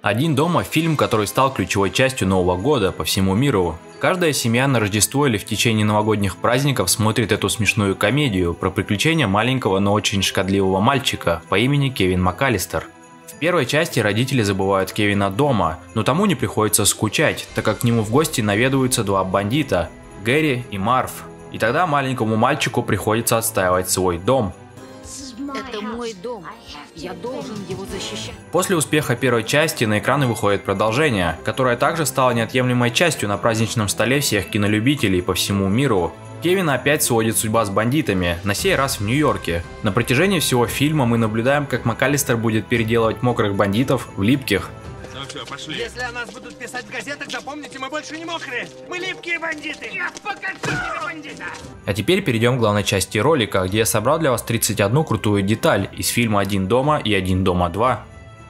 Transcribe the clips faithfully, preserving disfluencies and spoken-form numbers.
«Один дома» – фильм, который стал ключевой частью Нового года по всему миру. Каждая семья на Рождество или в течение новогодних праздников смотрит эту смешную комедию про приключения маленького, но очень шкодливого мальчика по имени Кевин МакАлистер. В первой части родители забывают Кевина дома, но тому не приходится скучать, так как к нему в гости наведываются два бандита – Гэри и Марв. И тогда маленькому мальчику приходится отстаивать свой дом. Это мой дом. Я должен его защищать. После успеха первой части на экраны выходит продолжение, которое также стало неотъемлемой частью на праздничном столе всех кинолюбителей по всему миру. Кевина опять сводит судьба с бандитами, на сей раз в Нью-Йорке. На протяжении всего фильма мы наблюдаем, как МакАлистер будет переделывать мокрых бандитов в липких. Ну все, пошли. Если о нас будут писать в газетах, запомните, мы больше не мокрые. Мы липкие бандиты. Я покажу тебе бандита. А теперь перейдем к главной части ролика, где я собрал для вас тридцать одну крутую деталь из фильма «Один дома» и «Один дома два».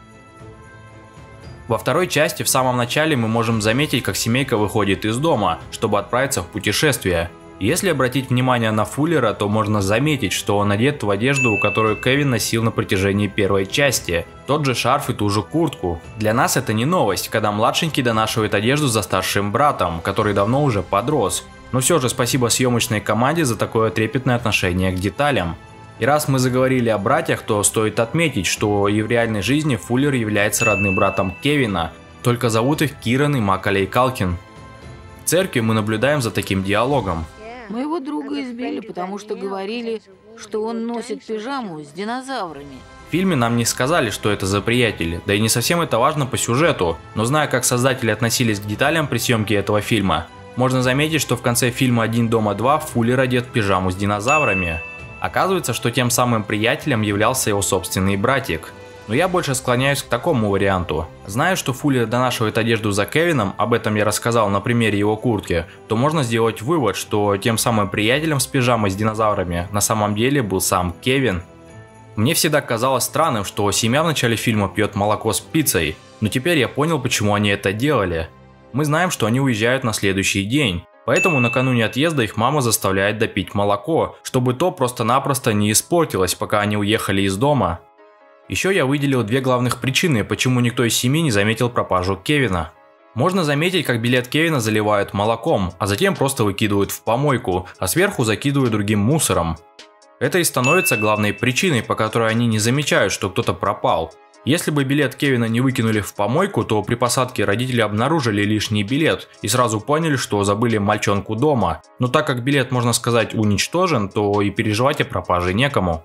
Во второй части в самом начале мы можем заметить, как семейка выходит из дома, чтобы отправиться в путешествие. Если обратить внимание на Фуллера, то можно заметить, что он одет в одежду, которую Кевин носил на протяжении первой части. Тот же шарф и ту же куртку. Для нас это не новость, когда младшенький донашивает одежду за старшим братом, который давно уже подрос. Но все же спасибо съемочной команде за такое трепетное отношение к деталям. И раз мы заговорили о братьях, то стоит отметить, что и в реальной жизни Фуллер является родным братом Кевина, только зовут их Киран и Макалей Калкин. В церкви мы наблюдаем за таким диалогом. Моего друга избили, потому что говорили, что он носит пижаму с динозаврами. В фильме нам не сказали, что это за приятели, да и не совсем это важно по сюжету, но зная, как создатели относились к деталям при съемке этого фильма, можно заметить, что в конце фильма «Один дома два» Фуллер одет в пижаму с динозаврами. Оказывается, что тем самым приятелем являлся его собственный братик. Но я больше склоняюсь к такому варианту. Зная, что Фуллер донашивает одежду за Кевином, об этом я рассказал на примере его куртки, то можно сделать вывод, что тем самым приятелем с пижамой с динозаврами на самом деле был сам Кевин. Мне всегда казалось странным, что семья в начале фильма пьет молоко с пиццей, но теперь я понял, почему они это делали. Мы знаем, что они уезжают на следующий день, поэтому накануне отъезда их мама заставляет допить молоко, чтобы то просто-напросто не испортилось, пока они уехали из дома. Еще я выделил две главных причины, почему никто из семьи не заметил пропажу Кевина. Можно заметить, как билет Кевина заливают молоком, а затем просто выкидывают в помойку, а сверху закидывают другим мусором. Это и становится главной причиной, по которой они не замечают, что кто-то пропал. Если бы билет Кевина не выкинули в помойку, то при посадке родители обнаружили лишний билет и сразу поняли, что забыли мальчонку дома. Но так как билет, можно сказать, уничтожен, то и переживать о пропаже некому.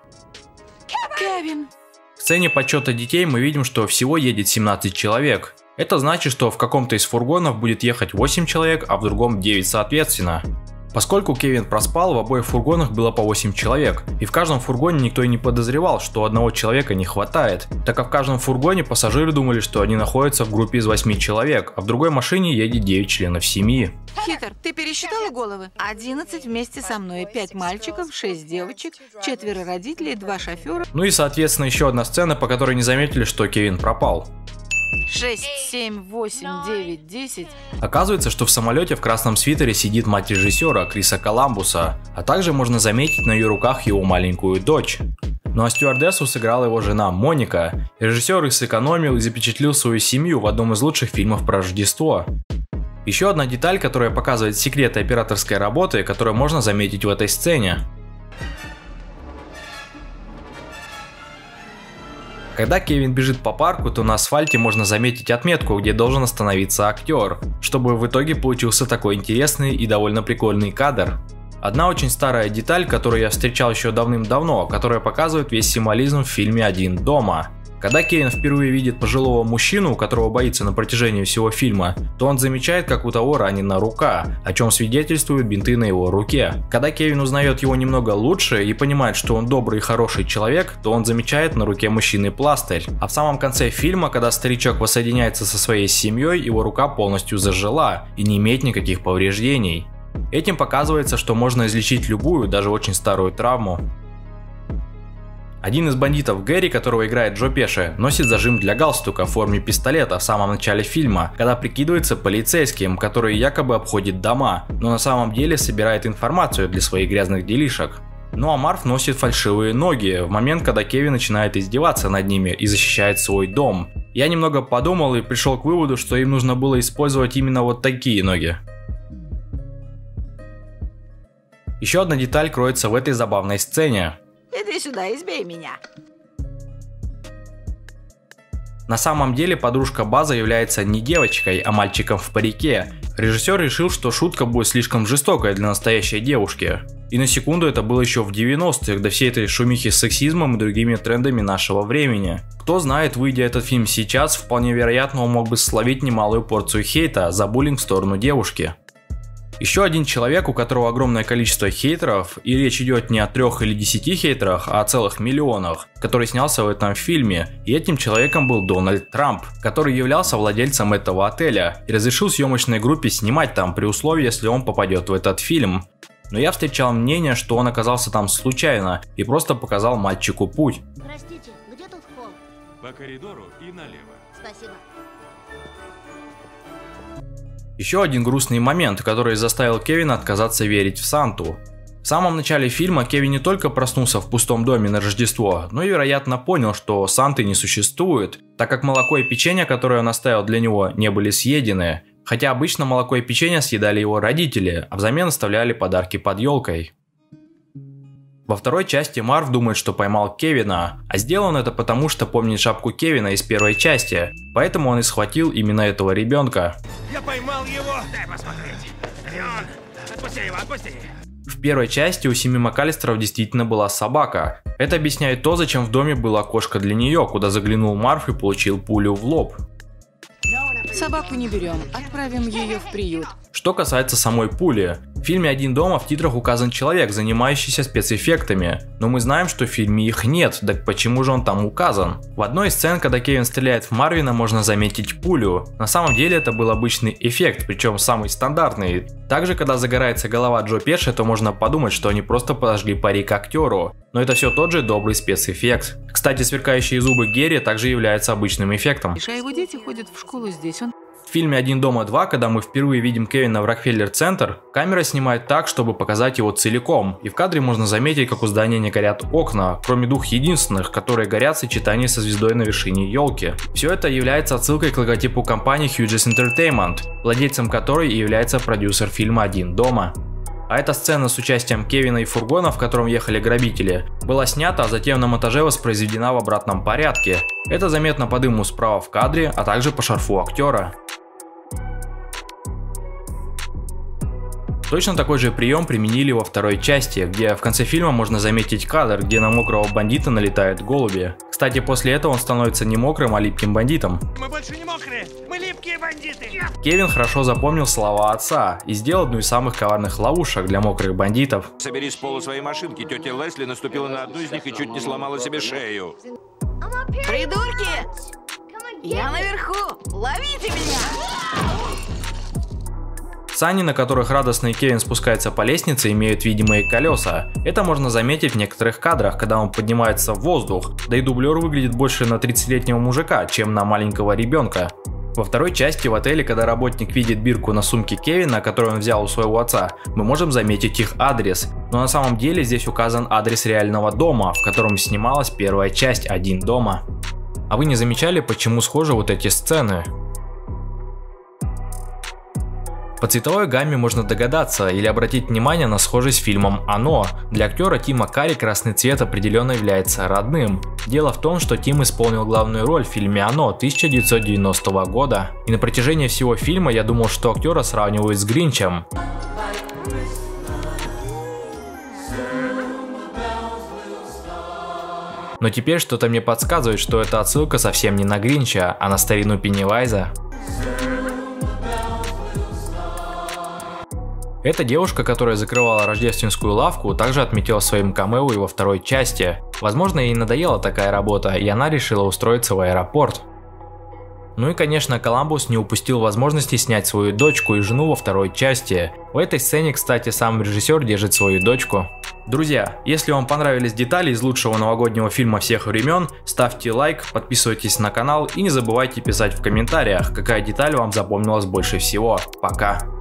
Кевин! В сцене подсчета детей мы видим, что всего едет семнадцать человек. Это значит, что в каком-то из фургонов будет ехать восемь человек, а в другом девять соответственно. Поскольку Кевин проспал, в обоих фургонах было по восемь человек, и в каждом фургоне никто и не подозревал, что одного человека не хватает, так как в каждом фургоне пассажиры думали, что они находятся в группе из восьми человек, а в другой машине едет девять членов семьи. Хитр, ты пересчитала головы? одиннадцать вместе со мной, пять мальчиков, шесть девочек, четверо родителей, два шофера. Ну и соответственно еще одна сцена, по которой не заметили, что Кевин пропал. шесть, семь, восемь, девять, десять. Оказывается, что в самолете в красном свитере сидит мать режиссера Криса Коламбуса, а также можно заметить на ее руках его маленькую дочь. Ну а стюардессу сыграла его жена Моника. Режиссер и сэкономил и запечатлил свою семью в одном из лучших фильмов про Рождество. Еще одна деталь, которая показывает секреты операторской работы, которую можно заметить в этой сцене. Когда Кевин бежит по парку, то на асфальте можно заметить отметку, где должен остановиться актер, чтобы в итоге получился такой интересный и довольно прикольный кадр. Одна очень старая деталь, которую я встречал еще давным-давно, которая показывает весь символизм в фильме «Один дома». Когда Кевин впервые видит пожилого мужчину, которого боится на протяжении всего фильма, то он замечает, как у того ранена рука, о чем свидетельствуют бинты на его руке. Когда Кевин узнает его немного лучше и понимает, что он добрый и хороший человек, то он замечает на руке мужчины пластырь. А в самом конце фильма, когда старичок воссоединяется со своей семьей, его рука полностью зажила и не имеет никаких повреждений. Этим показывается, что можно излечить любую, даже очень старую травму. Один из бандитов Гэри, которого играет Джо Пеши, носит зажим для галстука в форме пистолета в самом начале фильма, когда прикидывается полицейским, который якобы обходит дома, но на самом деле собирает информацию для своих грязных делишек. Ну а Марв носит фальшивые ноги в момент, когда Кевин начинает издеваться над ними и защищает свой дом. Я немного подумал и пришел к выводу, что им нужно было использовать именно вот такие ноги. Еще одна деталь кроется в этой забавной сцене. Иди сюда, избей меня. На самом деле подружка База является не девочкой, а мальчиком в парике. Режиссер решил, что шутка будет слишком жестокая для настоящей девушки. И на секунду это было еще в девяностых, до всей этой шумихи с сексизмом и другими трендами нашего времени. Кто знает, выйдя этот фильм сейчас, вполне вероятно он мог бы словить немалую порцию хейта за буллинг в сторону девушки. Еще один человек, у которого огромное количество хейтеров, и речь идет не о трех или десяти хейтерах, а о целых миллионах, который снялся в этом фильме, и этим человеком был Дональд Трамп, который являлся владельцем этого отеля и разрешил съемочной группе снимать там при условии, если он попадет в этот фильм. Но я встречал мнение, что он оказался там случайно и просто показал мальчику путь. Простите, где тут холл? По коридору и налево. Спасибо. Еще один грустный момент, который заставил Кевина отказаться верить в Санту. В самом начале фильма Кевин не только проснулся в пустом доме на Рождество, но и вероятно понял, что Санты не существует, так как молоко и печенье, которые он оставил для него, не были съедены. Хотя обычно молоко и печенье съедали его родители, а взамен оставляли подарки под елкой. Во второй части Марв думает, что поймал Кевина, а сделан это потому, что помнит шапку Кевина из первой части, поэтому он и схватил именно этого ребенка. Я поймал его! Дай посмотреть! Леон, отпусти его, отпусти! В первой части у семьи МакАлистеров действительно была собака. Это объясняет то, зачем в доме было окошко для нее, куда заглянул Марв и получил пулю в лоб. Собаку не берем, отправим ее в приют. Что касается самой пули. В фильме «Один дома» в титрах указан человек, занимающийся спецэффектами, но мы знаем, что в фильме их нет, так почему же он там указан? В одной из сцен, когда Кевин стреляет в Марвина, можно заметить пулю. На самом деле это был обычный эффект, причем самый стандартный. Также, когда загорается голова Джо Пеши, то можно подумать, что они просто подожгли парик актеру. Но это все тот же добрый спецэффект. Кстати, сверкающие зубы Герри также являются обычным эффектом. А его дети ходят в школу здесь, он... В фильме «Один дома два», когда мы впервые видим Кевина в Рокфеллер-центр, камера снимает так, чтобы показать его целиком, и в кадре можно заметить, как у здания не горят окна, кроме двух единственных, которые горят в сочетании со звездой на вершине елки. Все это является отсылкой к логотипу компании Hughes Entertainment, владельцем которой и является продюсер фильма «Один дома». А эта сцена с участием Кевина и фургона, в котором ехали грабители, была снята, а затем на монтаже воспроизведена в обратном порядке. Это заметно по дыму справа в кадре, а также по шарфу актера. Точно такой же прием применили во второй части, где в конце фильма можно заметить кадр, где на мокрого бандита налетают голуби. Кстати, после этого он становится не мокрым, а липким бандитом. Мы больше не мокрые, мы липкие бандиты! Кевин хорошо запомнил слова отца и сделал одну из самых коварных ловушек для мокрых бандитов. Собери с пола своей машинки. Тетя Лесли наступила на одну из них и чуть не сломала себе шею. Придурки! Я наверху! Ловите меня! Сани, на которых радостный Кевин спускается по лестнице, имеют видимые колеса. Это можно заметить в некоторых кадрах, когда он поднимается в воздух, да и дублер выглядит больше на тридцатилетнего мужика, чем на маленького ребенка. Во второй части в отеле, когда работник видит бирку на сумке Кевина, которую он взял у своего отца, мы можем заметить их адрес. Но на самом деле здесь указан адрес реального дома, в котором снималась первая часть «Один дома». А вы не замечали, почему схожи вот эти сцены? По цветовой гамме можно догадаться или обратить внимание на схожесть с фильмом «Оно». Для актера Тима Карри красный цвет определенно является родным. Дело в том, что Тим исполнил главную роль в фильме «Оно» тысяча девятьсот девяностого года. И на протяжении всего фильма я думал, что актера сравнивают с Гринчем. Но теперь что-то мне подсказывает, что эта отсылка совсем не на Гринча, а на старину Пеннивайза. Эта девушка, которая закрывала рождественскую лавку, также отметила своим камео и во второй части. Возможно, ей надоела такая работа, и она решила устроиться в аэропорт. Ну и конечно, Коламбус не упустил возможности снять свою дочку и жену во второй части. В этой сцене, кстати, сам режиссер держит свою дочку. Друзья, если вам понравились детали из лучшего новогоднего фильма всех времен, ставьте лайк, подписывайтесь на канал и не забывайте писать в комментариях, какая деталь вам запомнилась больше всего. Пока!